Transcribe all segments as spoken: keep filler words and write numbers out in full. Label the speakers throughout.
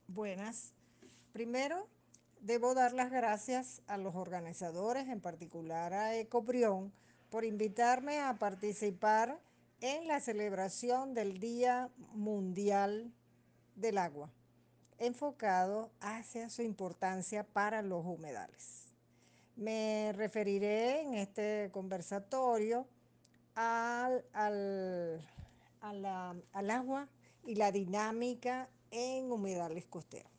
Speaker 1: Buenas. Primero, debo dar las gracias a los organizadores, en particular a Ecoprión, por invitarme a participar en la celebración del Día Mundial del Agua, enfocado hacia su importancia para los humedales. Me referiré en este conversatorio al, al, a la, al agua y la dinámica en humedales costeros.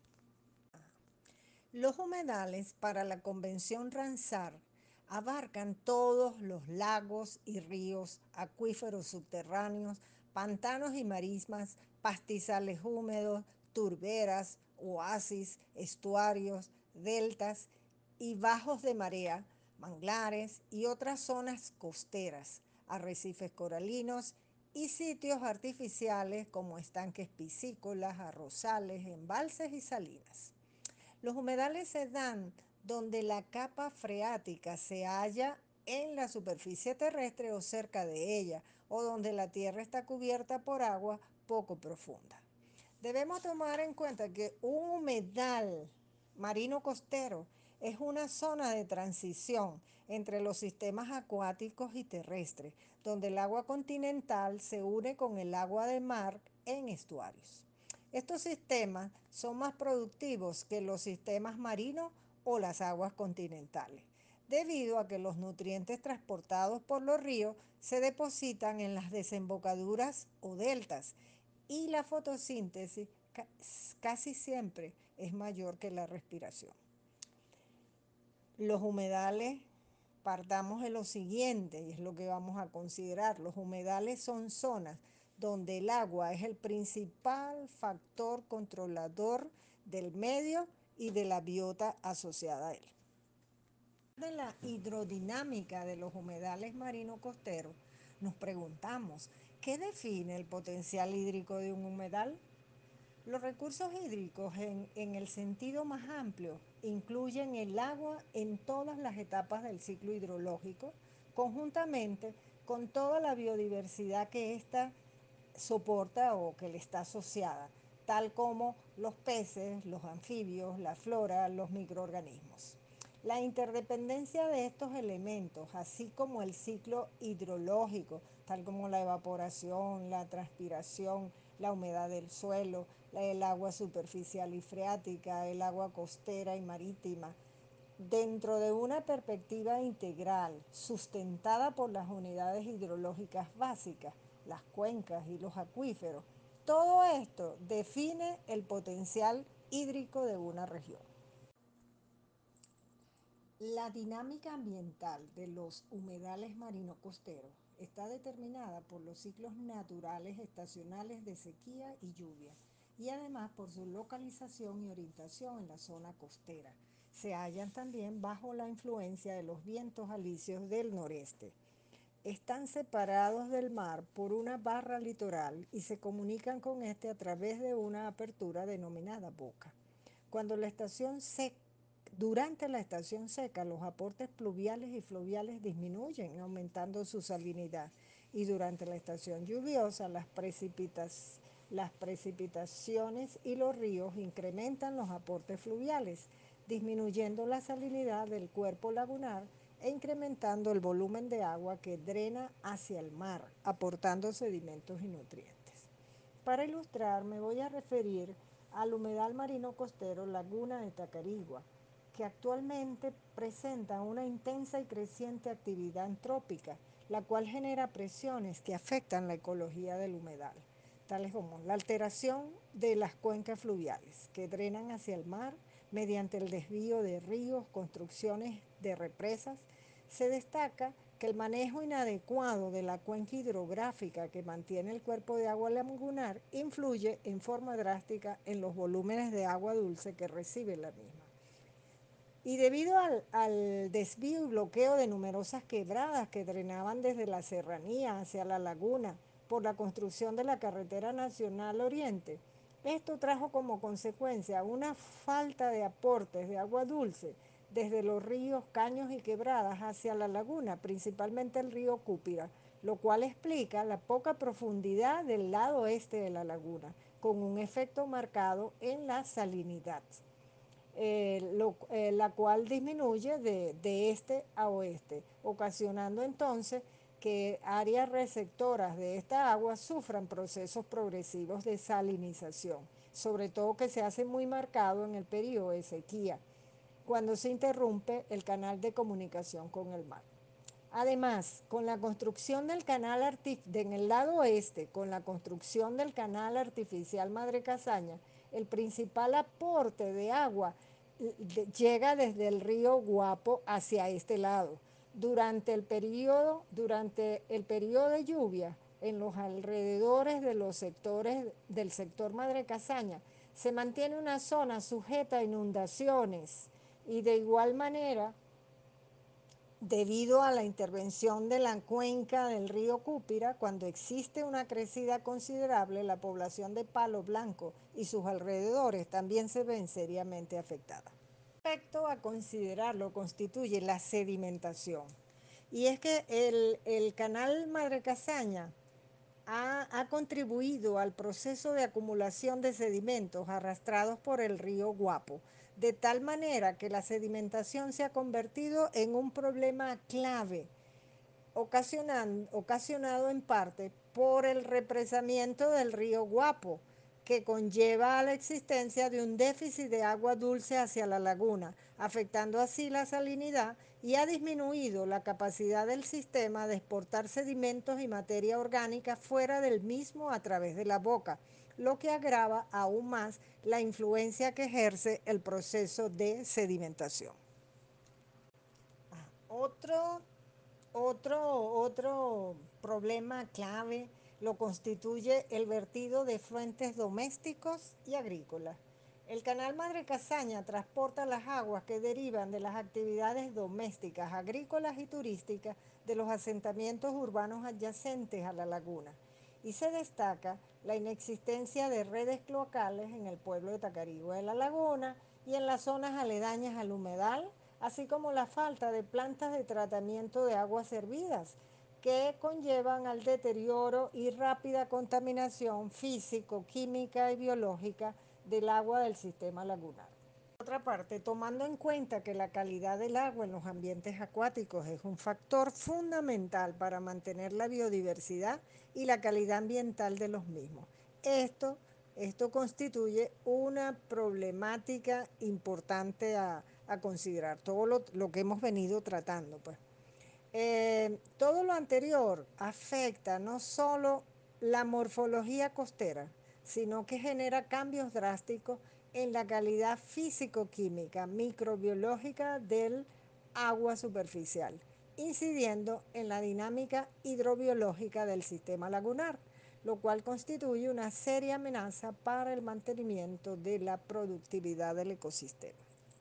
Speaker 1: Los humedales para la Convención Ramsar abarcan todos los lagos y ríos, acuíferos subterráneos, pantanos y marismas, pastizales húmedos, turberas, oasis, estuarios, deltas y bajos de marea, manglares y otras zonas costeras, arrecifes coralinos y sitios artificiales como estanques piscícolas, arrozales, embalses y salinas. Los humedales se dan donde la capa freática se halla en la superficie terrestre o cerca de ella, o donde la tierra está cubierta por agua poco profunda. Debemos tomar en cuenta que un humedal marino costero es una zona de transición entre los sistemas acuáticos y terrestres, donde el agua continental se une con el agua de mar en estuarios. Estos sistemas son más productivos que los sistemas marinos o las aguas continentales, debido a que los nutrientes transportados por los ríos se depositan en las desembocaduras o deltas y la fotosíntesis casi siempre es mayor que la respiración. Los humedales, partamos de lo siguiente, y es lo que vamos a considerar. Los humedales son zonas donde el agua es el principal factor controlador del medio y de la biota asociada a él. De la hidrodinámica de los humedales marino-costeros, nos preguntamos, ¿qué define el potencial hídrico de un humedal? Los recursos hídricos en, en, el sentido más amplio incluyen el agua en todas las etapas del ciclo hidrológico, conjuntamente con toda la biodiversidad que ésta soporta o que le está asociada, tal como los peces, los anfibios, la flora, los microorganismos. La interdependencia de estos elementos, así como el ciclo hidrológico, tal como la evaporación, la transpiración, la humedad del suelo, el agua superficial y freática, el agua costera y marítima, dentro de una perspectiva integral sustentada por las unidades hidrológicas básicas, las cuencas y los acuíferos, todo esto define el potencial hídrico de una región. La dinámica ambiental de los humedales marino-costeros está determinada por los ciclos naturales estacionales de sequía y lluvia, y además por su localización y orientación en la zona costera. Se hallan también bajo la influencia de los vientos alisios del noreste. Están separados del mar por una barra litoral y se comunican con este a través de una apertura denominada boca. Cuando la estación seca Durante la estación seca, los aportes pluviales y fluviales disminuyen, aumentando su salinidad. Y durante la estación lluviosa, las, precipitas, las precipitaciones y los ríos incrementan los aportes fluviales, disminuyendo la salinidad del cuerpo lagunar e incrementando el volumen de agua que drena hacia el mar, aportando sedimentos y nutrientes. Para ilustrar, me voy a referir al humedal marino costero Laguna de Tacarigua, que actualmente presenta una intensa y creciente actividad antrópica, la cual genera presiones que afectan la ecología del humedal, tales como la alteración de las cuencas fluviales, que drenan hacia el mar mediante el desvío de ríos, construcciones de represas. Se destaca que el manejo inadecuado de la cuenca hidrográfica que mantiene el cuerpo de agua lagunar influye en forma drástica en los volúmenes de agua dulce que recibe la misma. Y debido al, al, desvío y bloqueo de numerosas quebradas que drenaban desde la serranía hacia la laguna por la construcción de la carretera nacional Oriente, esto trajo como consecuencia una falta de aportes de agua dulce desde los ríos, caños y quebradas hacia la laguna, principalmente el río Cúpira, lo cual explica la poca profundidad del lado este de la laguna, con un efecto marcado en la salinidad, eh, lo, eh, la cual disminuye de, de este a oeste, ocasionando entonces que áreas receptoras de esta agua sufran procesos progresivos de salinización, sobre todo que se hace muy marcado en el periodo de sequía, cuando se interrumpe el canal de comunicación con el mar. Además, con la construcción del canal artificial, en el lado oeste, con la construcción del canal artificial Madre Casaña, el principal aporte de agua de, llega desde el río Guapo hacia este lado. Durante el periodo, durante el periodo de lluvia, en los alrededores de los sectores del sector Madre Casaña, se mantiene una zona sujeta a inundaciones y de igual manera, debido a la intervención de la cuenca del río Cúpira, cuando existe una crecida considerable, la población de Palo Blanco y sus alrededores también se ven seriamente afectadas. Un aspecto a considerar lo constituye la sedimentación. Y es que el, el canal Madre Casaña ha, ha contribuido al proceso de acumulación de sedimentos arrastrados por el río Guapo, de tal manera que la sedimentación se ha convertido en un problema clave, ocasionado en parte por el represamiento del río Guapo, que conlleva a la existencia de un déficit de agua dulce hacia la laguna, afectando así la salinidad, y ha disminuido la capacidad del sistema de exportar sedimentos y materia orgánica fuera del mismo a través de la boca, lo que agrava aún más la influencia que ejerce el proceso de sedimentación. Otro Otro, otro problema clave lo constituye el vertido de fuentes domésticos y agrícolas. El canal Madre Casaña transporta las aguas que derivan de las actividades domésticas, agrícolas y turísticas de los asentamientos urbanos adyacentes a la laguna. Y se destaca la inexistencia de redes cloacales en el pueblo de Tacarigua de la Laguna y en las zonas aledañas al humedal, así como la falta de plantas de tratamiento de aguas servidas, que conllevan al deterioro y rápida contaminación físico, química y biológica del agua del sistema lagunar. Por otra parte, tomando en cuenta que la calidad del agua en los ambientes acuáticos es un factor fundamental para mantener la biodiversidad y la calidad ambiental de los mismos. Esto, esto constituye una problemática importante a, a considerar, todo lo, lo que hemos venido tratando, pues. Eh, todo lo anterior afecta no solo la morfología costera, sino que genera cambios drásticos en la calidad físico-química, microbiológica del agua superficial, incidiendo en la dinámica hidrobiológica del sistema lagunar, lo cual constituye una seria amenaza para el mantenimiento de la productividad del ecosistema.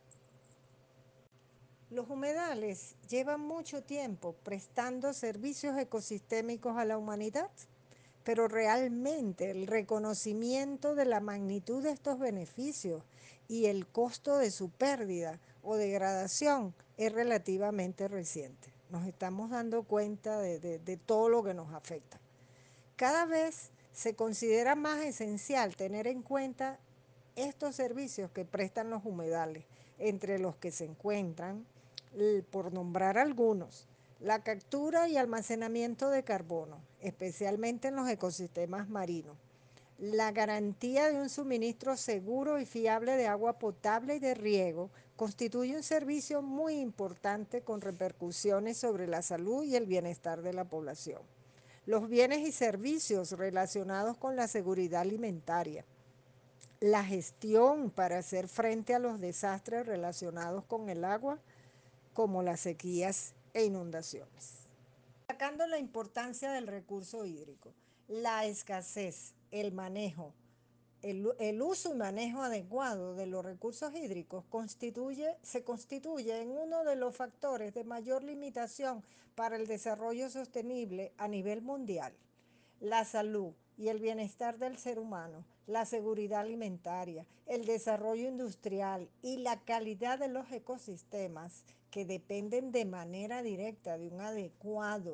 Speaker 1: Los humedales llevan mucho tiempo prestando servicios ecosistémicos a la humanidad, pero realmente el reconocimiento de la magnitud de estos beneficios y el costo de su pérdida o degradación es relativamente reciente. Nos estamos dando cuenta de, de, de todo lo que nos afecta. Cada vez se considera más esencial tener en cuenta estos servicios que prestan los humedales, entre los que se encuentran, por nombrar algunos, la captura y almacenamiento de carbono, especialmente en los ecosistemas marinos, la garantía de un suministro seguro y fiable de agua potable y de riego constituye un servicio muy importante con repercusiones sobre la salud y el bienestar de la población. Los bienes y servicios relacionados con la seguridad alimentaria, la gestión para hacer frente a los desastres relacionados con el agua, como las sequías e inundaciones. Destacando la importancia del recurso hídrico, la escasez, el manejo, el, el, uso y manejo adecuado de los recursos hídricos constituye, se constituye en uno de los factores de mayor limitación para el desarrollo sostenible a nivel mundial. La salud y el bienestar del ser humano, la seguridad alimentaria, el desarrollo industrial y la calidad de los ecosistemas que dependen de manera directa de un adecuado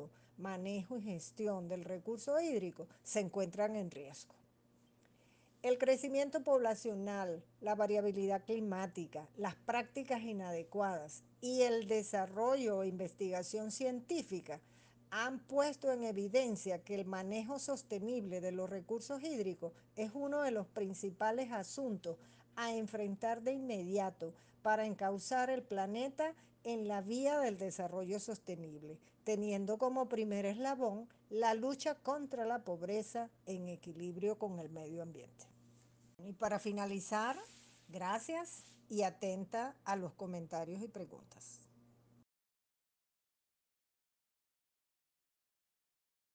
Speaker 1: manejo y gestión del recurso hídrico se encuentran en riesgo. El crecimiento poblacional, la variabilidad climática, las prácticas inadecuadas y el desarrollo e investigación científica han puesto en evidencia que el manejo sostenible de los recursos hídricos es uno de los principales asuntos a enfrentar de inmediato para encauzar el planeta en la vía del desarrollo sostenible, teniendo como primer eslabón la lucha contra la pobreza en equilibrio con el medio ambiente. Y para finalizar, gracias y atenta a los comentarios y preguntas.